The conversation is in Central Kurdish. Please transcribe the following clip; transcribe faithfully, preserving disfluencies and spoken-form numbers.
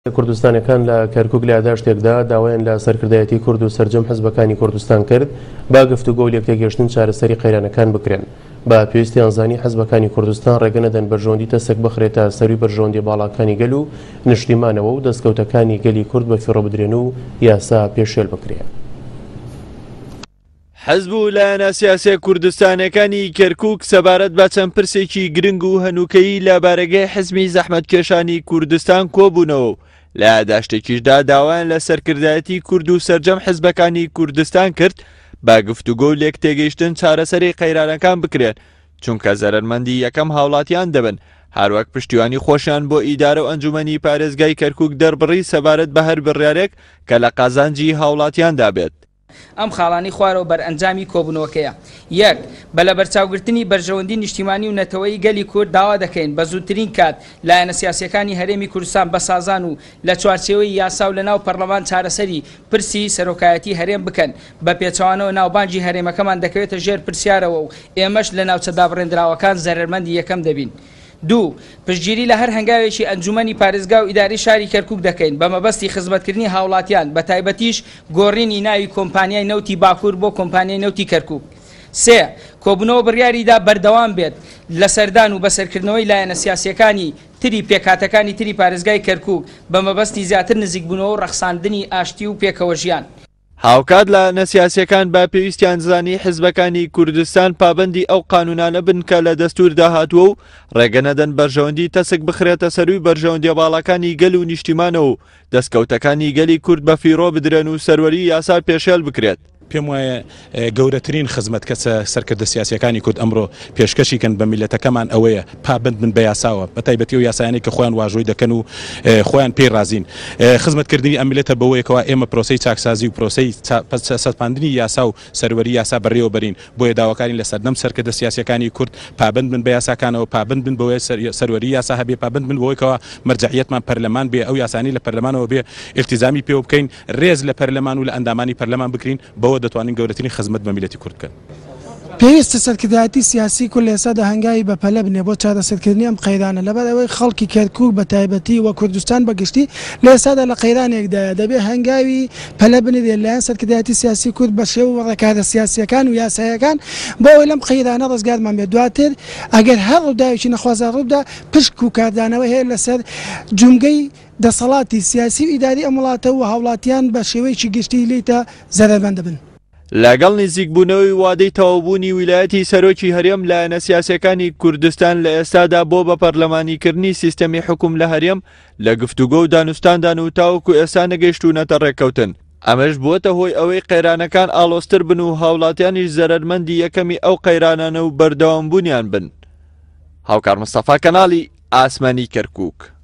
کوردستانەکان لە کەرکووک لە یادداشتێکدا داوایان لە سەرکردایەتی کورد و سەرجەم حیزبەکانی کوردستان کرد با گفتوگۆ و لێکتێگەشتن چارەسەری قەیرانەکان بکرێن. با پێویستیان زانی حیزبەکانی کوردستان ڕێگە نەدەن بەرژەوەندی تەسەک بخرێتە سەروی بەرژەوەندی باڵاکانی گەل و نیشتیمانەوە و دەستکەوتەکانی گەلی کورد بە فیڕۆ بدرێن و یاسا پێشێل بکرێن. حەزب و لایەنە سیاسی کوردستانەکانی کەرکووک سەبارەت بە چەند پرسێکی گرنگ و هەنووکەیی لە بارەگەی حزبی زەحمەتکێشانی کوردستان کۆبوونەوە. لە یادداشتێکیشدا داوایان لە سەرکردایەتی کورد و سەرجەم حیزبەکانی کوردستان کرد با گفتوگۆ و لێک تێگەیشتن چارەسەری قەیرانەکان بکرێن، چونکە زەرمەندی یەکەم هاوڵاتیان دەبن. هەروەک پشتیوانی خۆشیان بۆ ئیدارە و ئەنجومەنی پارێزگای کەرکووک دەربڕی سەبارەت بە هەر بڕیارێک کە لە قازانجی هاوڵاتیاندا بێت. ئەم خاڵانی خوارەوە بەرئەنجامی کۆبوونەوەکەیە. یەک، بە لە بەرچاوگرتنی بەرژەوەندی نیشتیمانی و نەتەوەی گەلی کورد داوا دەکەین بە زووترین کات لایەنە سیاسیەکانی هەرێمی کوردستان بە سازان و لە چوارچێوەی یاسا و لەناو پەرلەمان چارەسەری پرسی سەرۆکایەتی هەرێم بکەن. بە پێچەوانەوە ناوبانجی هەرێمەکەمان دەکەوێتە ژێر پرسیارەوە و ئێمەش لە ناوچە دابڕێنراوەکان زەرمەندی یەکەم دەبین. دوو، پشتگیری لە هەر هەنگاوێکی ئەنجومەنی پارێزگا و ئیداری شاری کەرکووک دەکەین بە مەبەستی خزمەتکردنی هاوڵاتیان بە تایبەتیش گۆڕینی ناوی کۆمپانیای نەوتی باکوور بۆ کۆمپانیای نەوتی کەرکووک. سێ، کۆبوونەوە بڕیاریدا بەردەوام بێت لە سەردان و بەسەرکردنەوەی لایەنە سیاسیەکانی تری پێکهاتەکانی تری پارێزگای کەرکووک بە مەبەستی زیاتر نزیکبوونەوە و ڕەخساندنی ئاشتی و پێکەوە ژیان. هاوکات لە نەسیاسیەکان با پێویستیان زانی حیزبەکانی کوردستان پابەندی ئەو قانونانە بن کە لە دەستوردا هاتووە و ڕێگە نەدەن بەرژەوەندی تەسک بخرێتە سەروی بەرژەوەندی باڵەکانی گەل و نیشتیمانەوە و دەستکەوتەکانی گەلی کورد بە فیڕۆ بدرێن و سەروەری یاسا پێشێل بکرێت. پێم وایە گەورەترین خزمەت کەسە سەرکردە سیاسیەکانی کورد ئەمڕۆ پێشکەشیکەن بە میلەتەکەمان ئەوەیە پابند بن بە یاساوە بە تایبەتی و یاسایانی کە خۆیان واژۆی دەکەن و خۆیان پێی رازین. خزمەتکردنی ئەم میلەتە بەوەیەکەوە ئێمە پرۆسەی چاکسازی و پرۆسەی سەرپاندنی یاسا و سەروەری یاسا بەڕێوە بەرین بۆیە داواکارین لە سەردەم سەرکردە سیاسیەکانی کورد پابند بن بە یاساکانەوە، پابند بن بەوەی سەروەری یاسا هەبێ، پابند بن بەوەیەکەوە مەرجعیەتمان پەرلەمان بێ، ئەو یاسانی لە پەرلەمانەوە بێ، ئیلتیزامی پێوە بکەین، ڕێز لە پەرلەمان و لە ئەندامانی پەرلەمان بکرین، بەوە دەتوانین گەورەترین خزمەت بە میلەتی کورد بکەن. پێویستە سەرکردایەتی سیاسی کورد لە ئێستادا هەنگاوی بە پەلە بنێ بۆ چارەسەرکردنی ئەم قەیرانە لەبەر ئەوەی خەڵکی کەرکووک بە تایبەتی وە کوردستان بەگشتی لە ئێستادا لە قەیرانێکدایە دەبێت هەنگاوی پەلە بنێت لایەن سەرکردایەتی سیاسی کورد بە شێوە ڕێکارە سیاسیەکان و یاسایەکان بۆ ئەوەی لەم قەیرانە ڕزگارمان بێت. دواتر ئەگەر هەر ڕووداوێکی نەخوازا ڕووبدا پشک و کاردانەوە هەیە لەسەر جومگەی دەسەڵاتی سیاسی و ئیداری ئەم وڵاتە و هاوڵاتیان بە شێوەیەکی گشتی لێتە زەرمەند دەبن. لەگەڵ نزیکبوونەوەی وادەی تەواوبوونی ویلایەتی سەرۆکی هەرێم لایەنە سیاسیەکانی کوردستان لە ئێستادا بۆ بە پەرلەمانیکردنی سیستەمی حکوم لە هەرێم لە گفتوگۆ و دانوستاندان و تاوەکو ئێستا نەگەیشتوونەتە ڕێککەوتن. ئەمەش بووەتە هۆی ئەوەی قەیرانەکان ئاڵۆزتر بن و هاوڵاتیانیش زەرمەندی یەکەمی ئەو قەیرانانە و بەردەوامبوونیان بن. هاوکار مستەفا کەناڵی ئاسمانی کەرکووک.